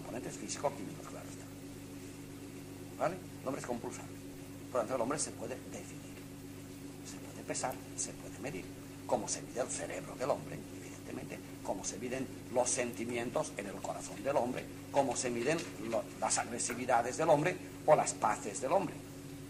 componentes físico-químicos, claro está. ¿Vale? El hombre es compulsable. Por lo tanto, el hombre se puede definir, se puede pesar, se puede medir. Como se mide el cerebro del hombre, evidentemente, como se miden los sentimientos en el corazón del hombre, como se miden las agresividades del hombre o las paces del hombre.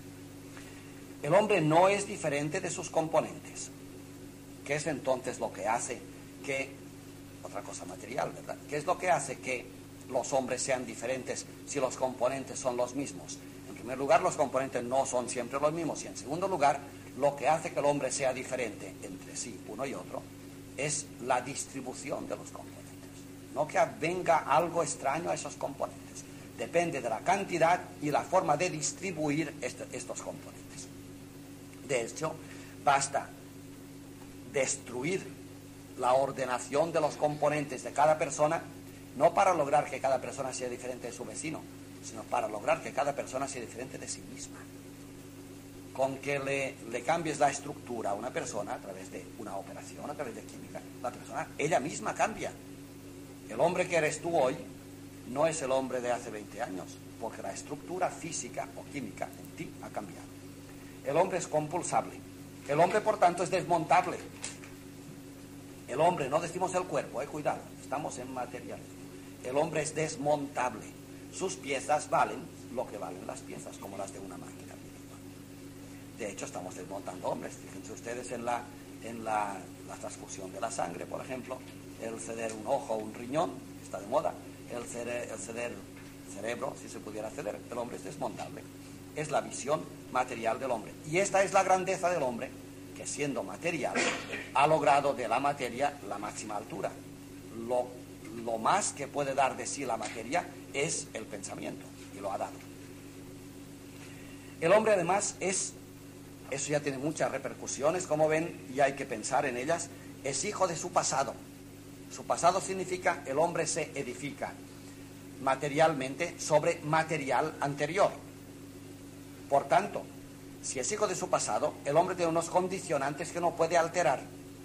El hombre no es diferente de sus componentes. ¿Qué es entonces lo que hace que, otra cosa material, ¿verdad? ¿Qué es lo que hace que los hombres sean diferentes si los componentes son los mismos? En primer lugar, los componentes no son siempre los mismos, y en segundo lugar, lo que hace que el hombre sea diferente entre sí, uno y otro, es la distribución de los componentes. No que venga algo extraño a esos componentes. Depende de la cantidad y la forma de distribuir estos componentes. De hecho, basta destruir la ordenación de los componentes de cada persona, no para lograr que cada persona sea diferente de su vecino, sino para lograr que cada persona sea diferente de sí misma. Con que le cambies la estructura a una persona a través de una operación, a través de química, la persona, ella misma cambia. El hombre que eres tú hoy no es el hombre de hace 20 años, porque la estructura física o química en ti ha cambiado. El hombre es compulsable. El hombre, por tanto, es desmontable. El hombre, no decimos el cuerpo, cuidado, estamos en material. El hombre es desmontable. Sus piezas valen lo que valen las piezas, como las de una máquina. De hecho, estamos desmontando hombres. Fíjense ustedes en la transfusión de la sangre, por ejemplo, el ceder un ojo o un riñón, está de moda, el ceder cerebro, si se pudiera ceder. El hombre es desmontable. Es la visión material del hombre. Y esta es la grandeza del hombre, que siendo material, ha logrado de la materia la máxima altura. Lo más que puede dar de sí la materia es el pensamiento, y lo ha dado. El hombre, además, eso ya tiene muchas repercusiones, como ven, y hay que pensar en ellas, es hijo de su pasado. Su pasado significa el hombre se edifica materialmente sobre material anterior. Por tanto, si es hijo de su pasado, el hombre tiene unos condicionantes que no puede alterar.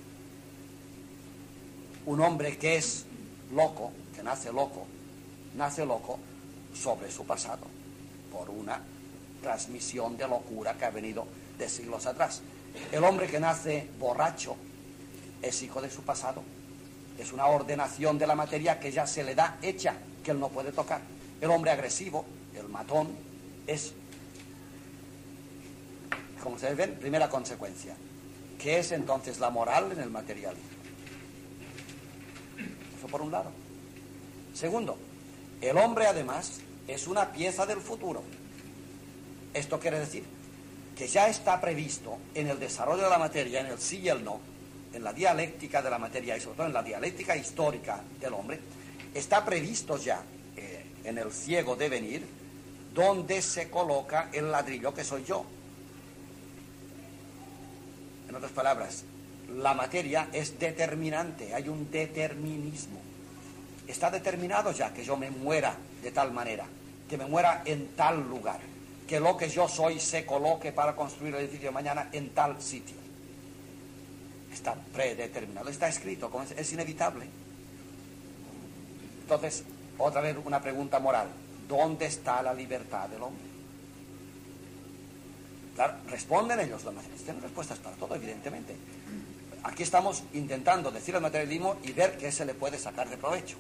Un hombre que es loco, que nace loco sobre su pasado, por una transmisión de locura que ha venido de siglos atrás. El hombre que nace borracho es hijo de su pasado. Es una ordenación de la materia que ya se le da hecha, que él no puede tocar. El hombre agresivo, el matón, es, como ustedes ven, primera consecuencia. ¿Qué es entonces la moral en el materialismo? Eso por un lado. Segundo, el hombre además es una pieza del futuro. Esto quiere decir que ya está previsto en el desarrollo de la materia, en el sí y el no, en la dialéctica de la materia y sobre todo en la dialéctica histórica del hombre, está previsto ya en el ciego devenir donde se coloca el ladrillo que soy yo. En otras palabras, la materia es determinante, hay un determinismo. Está determinado ya que yo me muera de tal manera, que me muera en tal lugar, que lo que yo soy se coloque para construir el edificio de mañana en tal sitio. Está predeterminado, está escrito, es inevitable. Entonces, otra vez una pregunta moral. ¿Dónde está la libertad del hombre? Claro, responden ellos, los materialistas tienen respuestas para todo, evidentemente. Aquí estamos intentando decir el materialismo y ver qué se le puede sacar de provecho.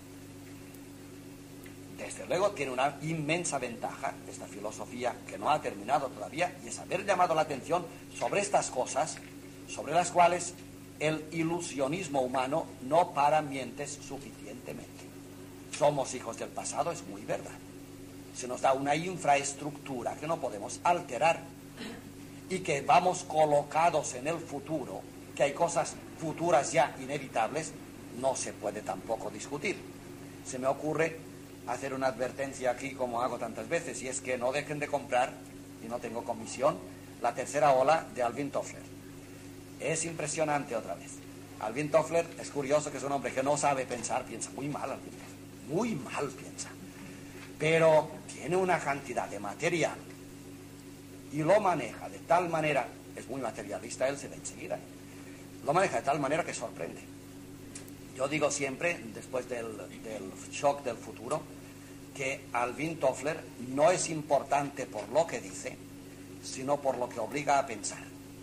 Desde luego tiene una inmensa ventaja esta filosofía que no ha terminado todavía, y es haber llamado la atención sobre estas cosas, sobre las cuales el ilusionismo humano no para mientes suficientemente. Somos hijos del pasado, es muy verdad. Se nos da una infraestructura que no podemos alterar y que vamos colocados en el futuro, que hay cosas futuras ya inevitables, no se puede tampoco discutir. Se me ocurre hacer una advertencia aquí, como hago tantas veces, y es que no dejen de comprar, y no tengo comisión, la tercera ola de Alvin Toffler. Es impresionante otra vez. Alvin Toffler, es curioso que es un hombre que no sabe pensar, piensa muy mal Alvin Toffler, muy mal piensa, pero tiene una cantidad de material y lo maneja de tal manera, es muy materialista, él se ve enseguida, lo maneja de tal manera que sorprende. Yo digo siempre, después del shock del futuro, que Alvin Toffler no es importante por lo que dice, sino por lo que obliga a pensar.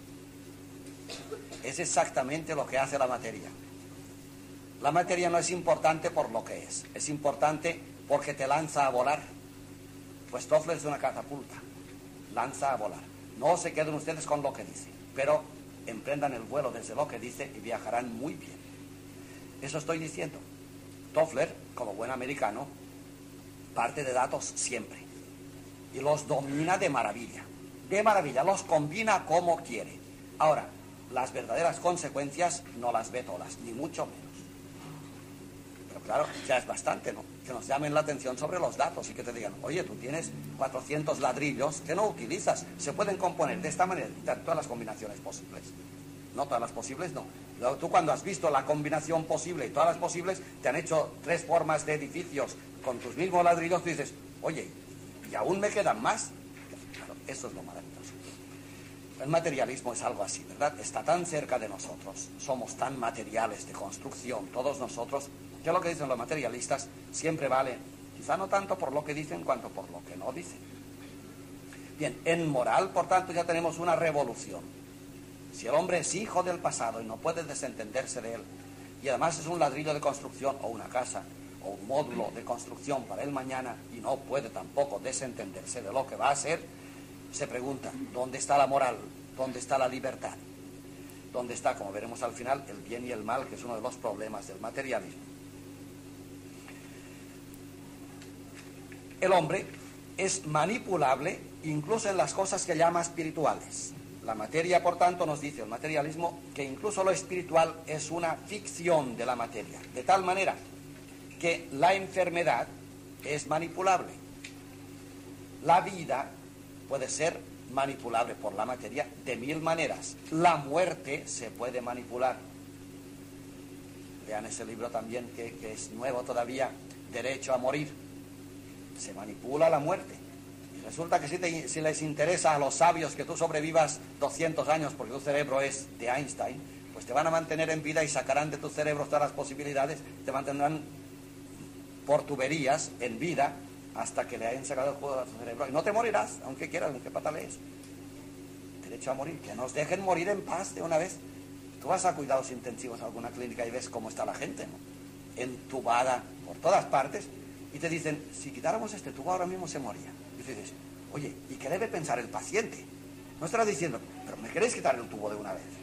Es exactamente lo que hace la materia. La materia no es importante por lo que es importante porque te lanza a volar. Pues Toffler es una catapulta, lanza a volar. No se queden ustedes con lo que dice, pero emprendan el vuelo desde lo que dice y viajarán muy bien. Eso estoy diciendo. Toffler, como buen americano, parte de datos siempre y los domina de maravilla, los combina como quiere. Ahora, las verdaderas consecuencias no las ve todas, ni mucho menos. Pero claro, ya es bastante, ¿no? Que nos llamen la atención sobre los datos y que te digan, oye, tú tienes 400 ladrillos que no utilizas, se pueden componer de esta manera, todas las combinaciones posibles. No todas las posibles, no. Luego, tú cuando has visto la combinación posible y todas las posibles, te han hecho 3 formas de edificios con tus mismos ladrillos, tú dices, oye, ¿y aún me quedan más? Claro, eso es lo maravilloso. El materialismo es algo así, ¿verdad? Está tan cerca de nosotros, somos tan materiales de construcción, todos nosotros, que lo que dicen los materialistas siempre vale, quizá no tanto por lo que dicen, cuanto por lo que no dicen. Bien, en moral, por tanto, ya tenemos una revolución. Si el hombre es hijo del pasado y no puede desentenderse de él, y además es un ladrillo de construcción, o una casa, o un módulo de construcción para el mañana, y no puede tampoco desentenderse de lo que va a ser, se pregunta, ¿dónde está la moral? ¿Dónde está la libertad? ¿Dónde está, como veremos al final, el bien y el mal, que es uno de los problemas del materialismo? El hombre es manipulable incluso en las cosas que llama espirituales. La materia, por tanto, nos dice el materialismo que incluso lo espiritual es una ficción de la materia, de tal manera que la enfermedad es manipulable. La vida puede ser manipulable por la materia de 1000 maneras. La muerte se puede manipular. Vean ese libro también que es nuevo todavía, Derecho a morir. Se manipula la muerte. Y resulta que si les interesa a los sabios que tú sobrevivas 200 años porque tu cerebro es de Einstein, pues te van a mantener en vida y sacarán de tu cerebro todas las posibilidades, te mantendrán por tuberías en vida hasta que le hayan sacado el jugo a tu cerebro. Y no te morirás, aunque quieras, aunque patalees. Derecho a morir. Que nos dejen morir en paz de una vez. Tú vas a cuidados intensivos a alguna clínica y ves cómo está la gente, ¿no? Entubada por todas partes. Y te dicen, si quitáramos este tubo ahora mismo se moría. Y tú dices, oye, ¿y qué debe pensar el paciente? No estará diciendo, pero ¿me queréis quitar el tubo de una vez?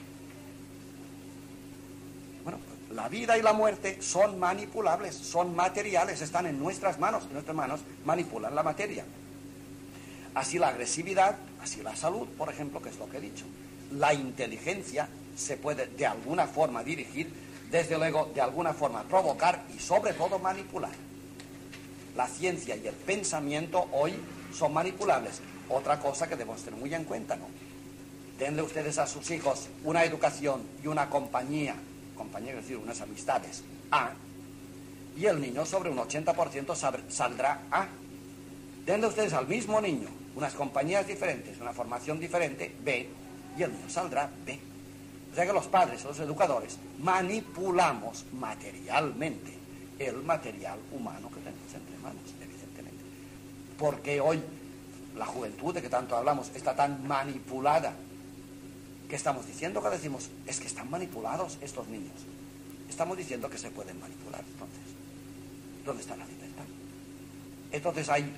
Bueno, la vida y la muerte son manipulables, son materiales, están en nuestras manos, y nuestras manos manipulan la materia. Así la agresividad, así la salud, por ejemplo, que es lo que he dicho. La inteligencia se puede de alguna forma dirigir, desde luego de alguna forma provocar y sobre todo manipular. La ciencia y el pensamiento hoy son manipulables. Otra cosa que debemos tener muy en cuenta, ¿no? Denle ustedes a sus hijos una educación y una compañía, es decir, unas amistades A, y el niño sobre un 80% saldrá A. Denle ustedes al mismo niño unas compañías diferentes, una formación diferente, B, y el niño saldrá B. O sea que los padres, los educadores, manipulamos materialmente el material humano que tenemos entre manos, evidentemente. Porque hoy la juventud de que tanto hablamos está tan manipulada. ¿Qué estamos diciendo? Que decimos, es que están manipulados estos niños. Estamos diciendo que se pueden manipular. Entonces, ¿dónde está la libertad? Entonces hay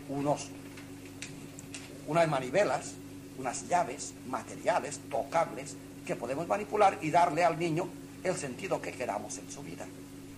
unas manivelas, unas llaves materiales, tocables, que podemos manipular y darle al niño el sentido que queramos en su vida.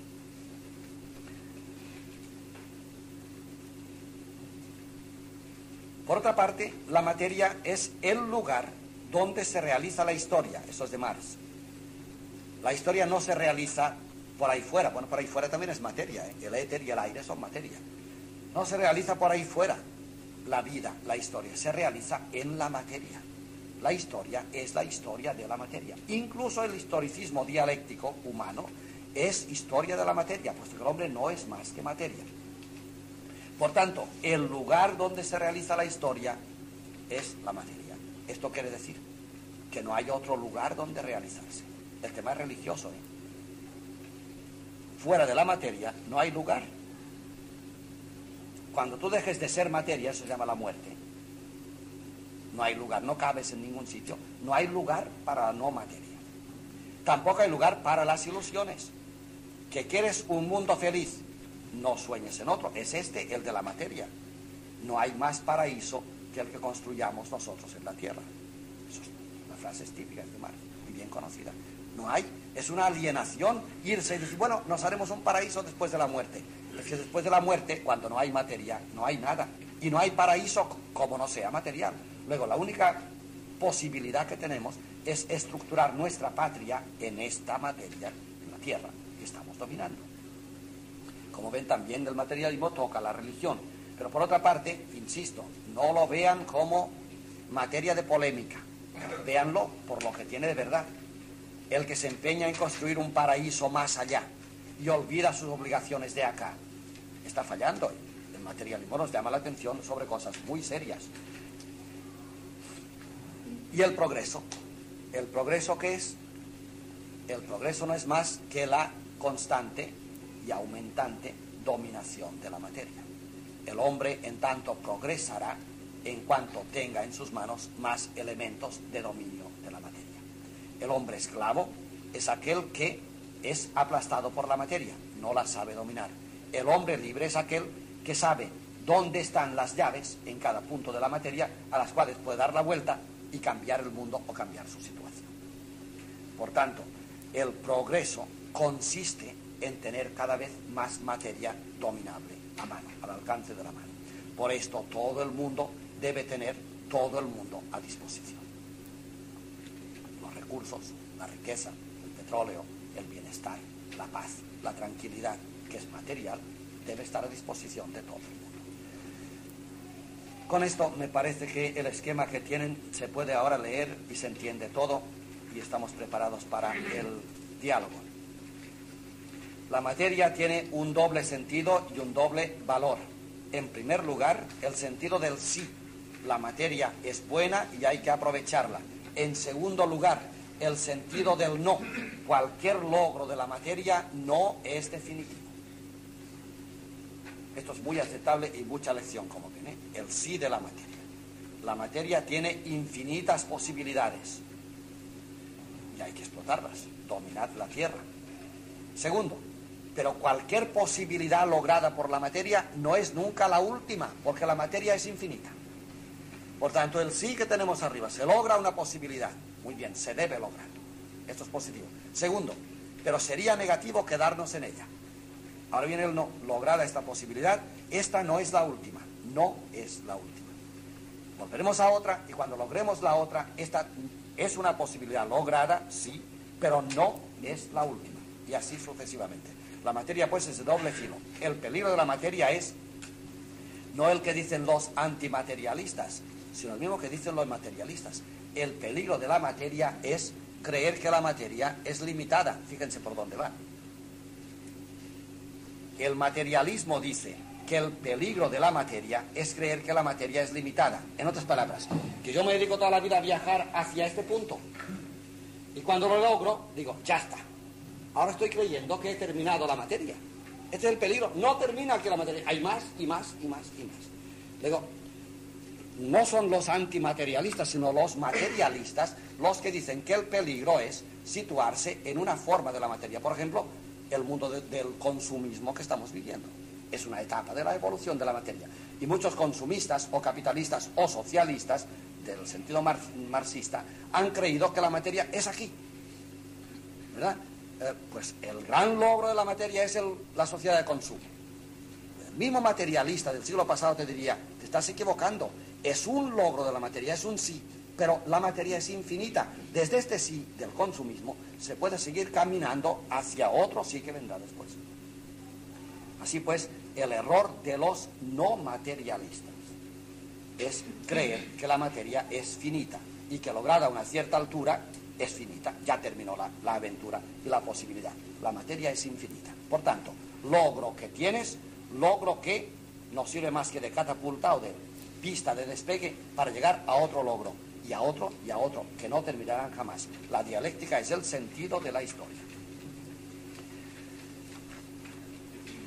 Por otra parte, la materia es el lugar donde se realiza la historia. Eso es de Marx. La historia no se realiza por ahí fuera. Bueno, por ahí fuera también es materia, ¿eh? El éter y el aire son materia. No se realiza por ahí fuera la vida, la historia. Se realiza en la materia. La historia es la historia de la materia. Incluso el historicismo dialéctico humano es historia de la materia, puesto que el hombre no es más que materia. Por tanto, el lugar donde se realiza la historia es la materia. Esto quiere decir que no hay otro lugar donde realizarse. El tema es religioso, ¿eh? Fuera de la materia no hay lugar. Cuando tú dejes de ser materia, eso se llama la muerte. No hay lugar, no cabes en ningún sitio. No hay lugar para la no materia. Tampoco hay lugar para las ilusiones. Que quieres un mundo feliz, no sueñes en otro. Es este, el de la materia. No hay más paraíso que el que construyamos nosotros en la tierra. Eso es una frase típica de Marx y bien conocida. No hay, es una alienación irse y decir, bueno, nos haremos un paraíso después de la muerte. Es que después de la muerte, cuando no hay materia, no hay nada. Y no hay paraíso como no sea material. Luego, la única posibilidad que tenemos es estructurar nuestra patria en esta materia, en la tierra, que estamos dominando. Como ven, también del materialismo toca la religión. Pero por otra parte, insisto, no lo vean como materia de polémica. Véanlo por lo que tiene de verdad. El que se empeña en construir un paraíso más allá y olvida sus obligaciones de acá, está fallando. El materialismo nos llama la atención sobre cosas muy serias. ¿Y el progreso? ¿El progreso qué es? El progreso no es más que la constante y aumentante dominación de la materia. El hombre, en tanto, progresará en cuanto tenga en sus manos más elementos de dominio de la materia. El hombre esclavo es aquel que es aplastado por la materia, no la sabe dominar. El hombre libre es aquel que sabe dónde están las llaves en cada punto de la materia a las cuales puede dar la vuelta y cambiar el mundo o cambiar su situación. Por tanto, el progreso consiste en tener cada vez más materia dominable a mano, al alcance de la mano. Por esto todo el mundo debe tener todo el mundo a disposición. Los recursos, la riqueza, el petróleo, el bienestar, la paz, la tranquilidad, que es material, debe estar a disposición de todo el mundo. Con esto me parece que el esquema que tienen se puede ahora leer y se entiende todo y estamos preparados para el diálogo. La materia tiene un doble sentido y un doble valor. En primer lugar, el sentido del sí. La materia es buena y hay que aprovecharla. En segundo lugar, el sentido del no. Cualquier logro de la materia no es definitivo. Esto es muy aceptable y mucha lección, como ven, ¿eh? El sí de la materia. La materia tiene infinitas posibilidades y hay que explotarlas. Dominad la tierra. Segundo, pero cualquier posibilidad lograda por la materia no es nunca la última, porque la materia es infinita. Por tanto, el sí que tenemos arriba, se logra una posibilidad. Muy bien, se debe lograr. Esto es positivo. Segundo, pero sería negativo quedarnos en ella. Ahora viene el no. Lograda esta posibilidad, esta no es la última. No es la última. Volveremos a otra y cuando logremos la otra, esta es una posibilidad lograda, sí, pero no es la última. Y así sucesivamente. La materia pues es de doble filo. El peligro de la materia es no el que dicen los antimaterialistas, sino el mismo que dicen los materialistas. El peligro de la materia es creer que la materia es limitada. Fíjense por dónde va. El materialismo dice que el peligro de la materia es creer que la materia es limitada. En otras palabras, que yo me dedico toda la vida a viajar hacia este punto y cuando lo logro, digo, ya está. Ahora estoy creyendo que he terminado la materia. Este es el peligro. No termina aquí la materia. Hay más y más y más y más. Digo, no son los antimaterialistas, sino los materialistas los que dicen que el peligro es situarse en una forma de la materia. Por ejemplo, el mundo del consumismo que estamos viviendo. Es una etapa de la evolución de la materia. Y muchos consumistas o capitalistas o socialistas, del sentido marxista, han creído que la materia es aquí. ¿Verdad? Pues el gran logro de la materia es la sociedad de consumo. El mismo materialista del siglo pasado te diría, te estás equivocando, es un logro de la materia, es un sí, pero la materia es infinita. Desde este sí del consumismo se puede seguir caminando hacia otro sí que vendrá después. Así pues, el error de los no materialistas es creer que la materia es finita y que lograda a una cierta altura es finita, ya terminó la aventura y la posibilidad. La materia es infinita. Por tanto, logro que tienes, logro que no sirve más que de catapulta o de pista de despegue para llegar a otro logro, y a otro, que no terminarán jamás. La dialéctica es el sentido de la historia.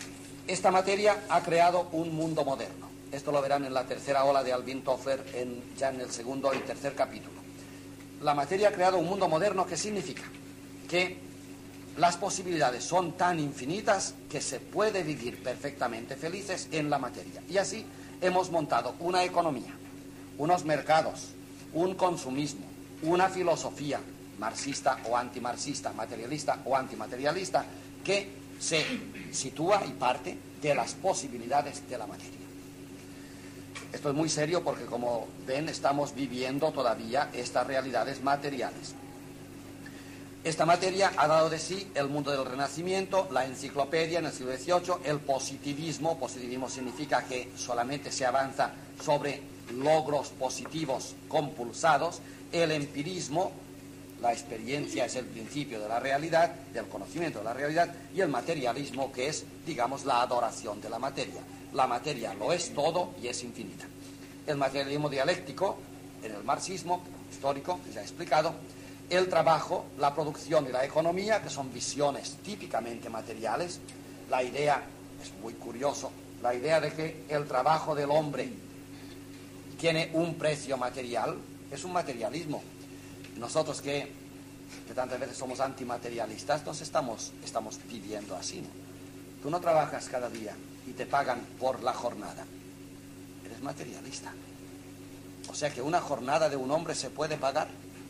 Esta materia ha creado un mundo moderno. Esto lo verán en la tercera ola de Alvin Toffler, ya en el segundo y tercer capítulo. La materia ha creado un mundo moderno, que significa que las posibilidades son tan infinitas que se puede vivir perfectamente felices en la materia. Y así hemos montado una economía, unos mercados, un consumismo, una filosofía marxista o antimarxista, materialista o antimaterialista, que se sitúa y parte de las posibilidades de la materia. Esto es muy serio porque, como ven, estamos viviendo todavía estas realidades materiales. Esta materia ha dado de sí el mundo del Renacimiento, la enciclopedia en el siglo XVIII, el positivismo. Positivismo significa que solamente se avanza sobre logros positivos compulsados, el empirismo, la experiencia es el principio de la realidad, del conocimiento de la realidad, y el materialismo, que es, digamos, la adoración de la materia. La materia lo es todo y es infinita. El materialismo dialéctico, en el marxismo histórico, que ya he explicado, el trabajo, la producción y la economía, que son visiones típicamente materiales. La idea, es muy curioso, la idea de que el trabajo del hombre tiene un precio material, es un materialismo. Nosotros que tantas veces somos antimaterialistas, nos estamos viviendo así, ¿no? Tú no trabajas cada día y te pagan por la jornada, eres materialista. O sea que una jornada de un hombre se puede pagar.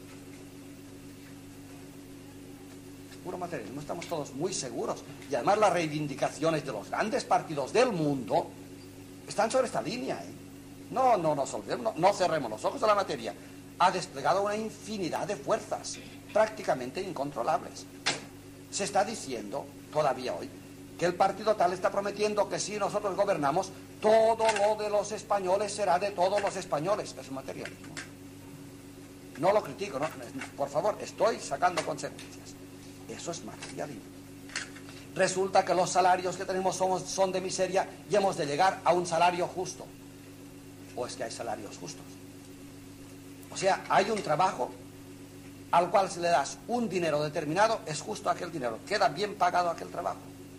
Es puro materialismo, estamos todos muy seguros. Y además las reivindicaciones de los grandes partidos del mundo están sobre esta línea, ¿eh? No nos olvidemos, no cerremos los ojos a la materia. Ha desplegado una infinidad de fuerzas prácticamente incontrolables. Se está diciendo todavía hoy que el partido tal está prometiendo que si nosotros gobernamos, todo lo de los españoles será de todos los españoles. Es un materialismo. No lo critico, no, por favor, estoy sacando consecuencias. Eso es materialismo. Resulta que los salarios que tenemos son de miseria y hemos de llegar a un salario justo. ¿O es que hay salarios justos? O sea, hay un trabajo al cual si le das un dinero determinado, es justo aquel dinero, queda bien pagado aquel trabajo.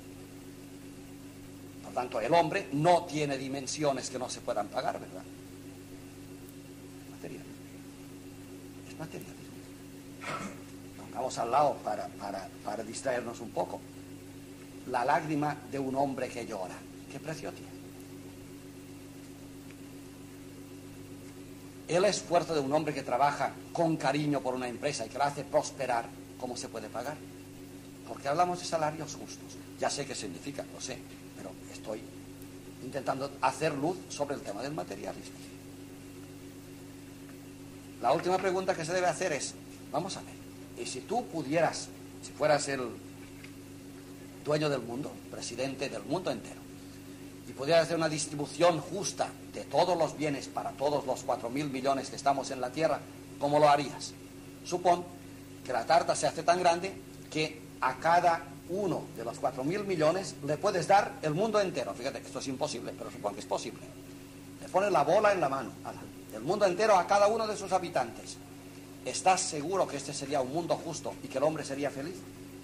Por tanto, el hombre no tiene dimensiones que no se puedan pagar, ¿verdad? Materialismo. Es materialismo. Pongamos al lado, para distraernos un poco, la lágrima de un hombre que llora. ¿Qué precio tiene? El esfuerzo de un hombre que trabaja con cariño por una empresa y que la hace prosperar, ¿cómo se puede pagar? Porque hablamos de salarios justos. Ya sé qué significa, lo sé, pero estoy intentando hacer luz sobre el tema del materialismo. La última pregunta que se debe hacer es, vamos a ver, y si tú pudieras, si fueras el dueño del mundo, presidente del mundo entero, y pudieras hacer una distribución justa de todos los bienes para todos los 4.000 millones que estamos en la Tierra, ¿cómo lo harías? Supón que la tarta se hace tan grande que a cada uno de los 4.000 millones le puedes dar el mundo entero. Fíjate que esto es imposible, pero supón que es posible. Le pones la bola en la mano, el mundo entero a cada uno de sus habitantes. ¿Estás seguro que este sería un mundo justo y que el hombre sería feliz?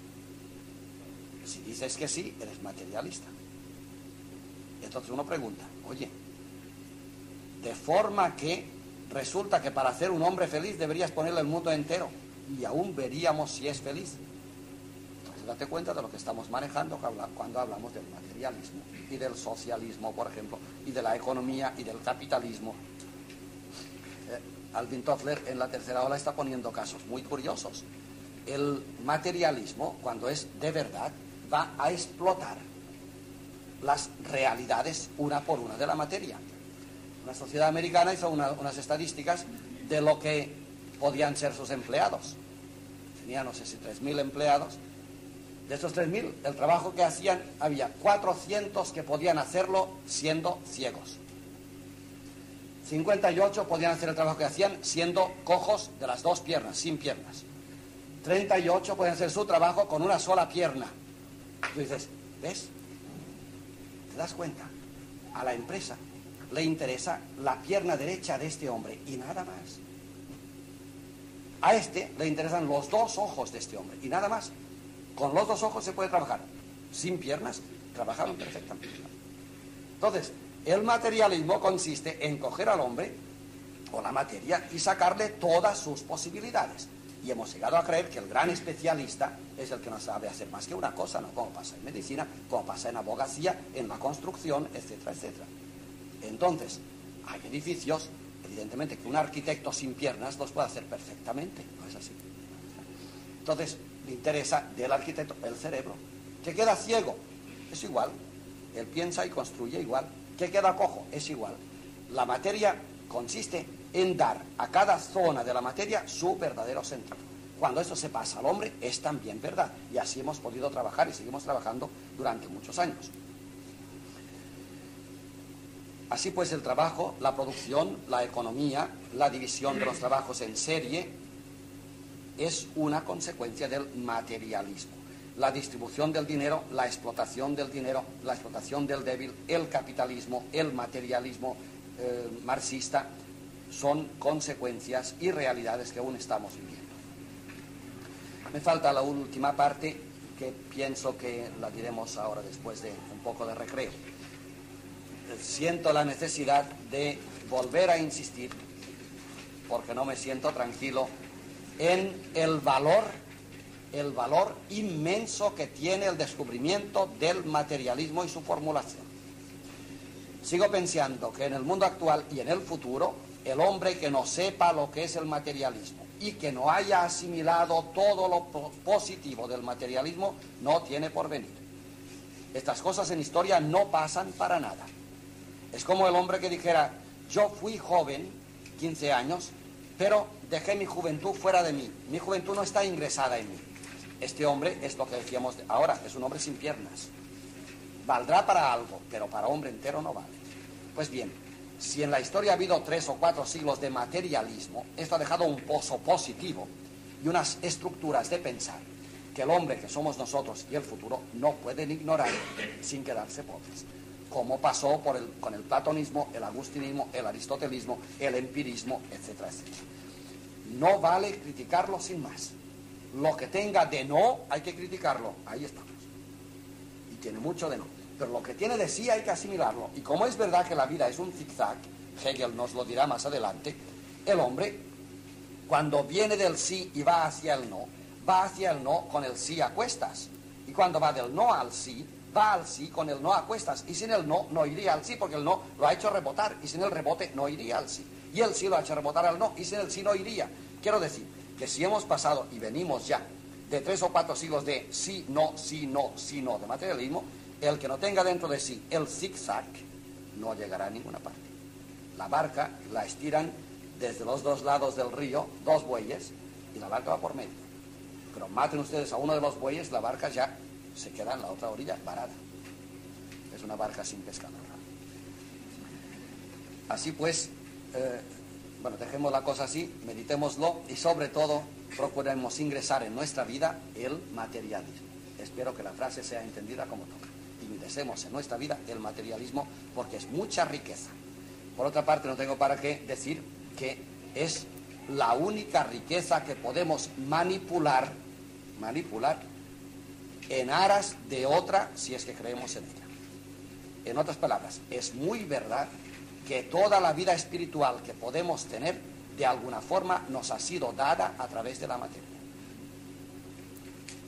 Si dices que sí, eres materialista. Entonces uno pregunta, oye, de forma que resulta que para hacer un hombre feliz deberías ponerle el mundo entero y aún veríamos si es feliz. Entonces date cuenta de lo que estamos manejando cuando hablamos del materialismo y del socialismo, por ejemplo, y de la economía y del capitalismo. Alvin Toffler en la tercera ola está poniendo casos muy curiosos. El materialismo, cuando es de verdad, va a explotar las realidades una por una de la materia. Una sociedad americana hizo unas estadísticas de lo que podían ser sus empleados. Tenía, no sé si 3.000 empleados. De esos 3.000, el trabajo que hacían, había 400 que podían hacerlo siendo ciegos. 58 podían hacer el trabajo que hacían siendo cojos de las dos piernas, sin piernas. 38 podían hacer su trabajo con una sola pierna. Tú dices, ¿ves? ¿Te das cuenta? A la empresa le interesa la pierna derecha de este hombre y nada más. A este le interesan los dos ojos de este hombre y nada más. Con los dos ojos se puede trabajar. Sin piernas trabajaban perfectamente. Entonces, el materialismo consiste en coger al hombre o la materia y sacarle todas sus posibilidades. Y hemos llegado a creer que el gran especialista es el que no sabe hacer más que una cosa, ¿no? Como pasa en medicina, como pasa en abogacía, en la construcción, etcétera, etcétera. Entonces, hay edificios, evidentemente, que un arquitecto sin piernas los puede hacer perfectamente, ¿no es así? Entonces, le interesa del arquitecto el cerebro. ¿Que queda ciego? Es igual. Él piensa y construye igual. ¿Que queda cojo? Es igual. La materia consiste en dar a cada zona de la materia su verdadero sentido. Cuando eso se pasa al hombre, es también verdad. Y así hemos podido trabajar y seguimos trabajando durante muchos años. Así pues, el trabajo, la producción, la economía, la división de los trabajos en serie, es una consecuencia del materialismo. La distribución del dinero, la explotación del dinero, la explotación del débil, el capitalismo, el materialismo marxista, son consecuencias y realidades que aún estamos viviendo. Me falta la última parte, que pienso que la diremos ahora después de un poco de recreo. Siento la necesidad de volver a insistir, porque no me siento tranquilo, en el valor inmenso que tiene el descubrimiento del materialismo y su formulación. Sigo pensando que en el mundo actual y en el futuro, el hombre que no sepa lo que es el materialismo y que no haya asimilado todo lo positivo del materialismo no tiene porvenir. Estas cosas en historia no pasan para nada. Es como el hombre que dijera: yo fui joven, 15 años, pero dejé mi juventud fuera de mí. Mi juventud no está ingresada en mí. Este hombre es lo que decíamos ahora, es un hombre sin piernas. Valdrá para algo, pero para hombre entero no vale. Pues bien, si en la historia ha habido 3 o 4 siglos de materialismo, esto ha dejado un pozo positivo y unas estructuras de pensar que el hombre que somos nosotros y el futuro no pueden ignorar sin quedarse pobres. Como pasó con el platonismo, el agustinismo, el aristotelismo, el empirismo, etcétera, etcétera. No vale criticarlo sin más. Lo que tenga de no, hay que criticarlo. Ahí estamos. Y tiene mucho de no. Pero lo que tiene de sí hay que asimilarlo. Y como es verdad que la vida es un zigzag, Hegel nos lo dirá más adelante, el hombre, cuando viene del sí y va hacia el no con el sí a cuestas. Y cuando va del no al sí, va al sí con el no a cuestas. Y sin el no, no iría al sí, porque el no lo ha hecho rebotar. Y sin el rebote, no iría al sí. Y el sí lo ha hecho rebotar al no. Y sin el sí, no iría. Quiero decir que si hemos pasado y venimos ya de 3 o 4 siglos de sí, no, sí, no, sí, no, de materialismo, el que no tenga dentro de sí el zigzag no llegará a ninguna parte. La barca la estiran desde los 2 lados del río, 2 bueyes, y la barca va por medio. Pero maten ustedes a uno de los bueyes, la barca ya se queda en la otra orilla varada. Es una barca sin pescador. Así pues, dejemos la cosa así, meditémoslo y sobre todo procuremos ingresar en nuestra vida el materialismo. Espero que la frase sea entendida como toca. Ingresemos en nuestra vida el materialismo, porque es mucha riqueza. Por otra parte, no tengo para qué decir que es la única riqueza que podemos manipular en aras de otra, si es que creemos en ella. En otras palabras, es muy verdad que toda la vida espiritual que podemos tener, de alguna forma, nos ha sido dada a través de la materia.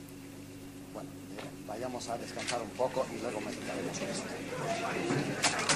Bueno, vayamos a descansar un poco y luego meditaremos con esto.